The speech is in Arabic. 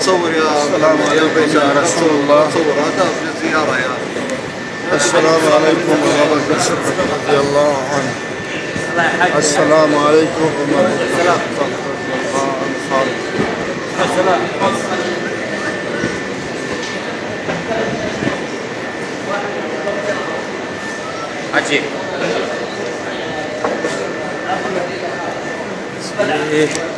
تصور السلام عليكم يا رسول الله. تصور هذا زيارة يا السلام عليكم ورحمة الله رضي الله عنه. السلام عليكم ورحمة الله السلام. عجيب.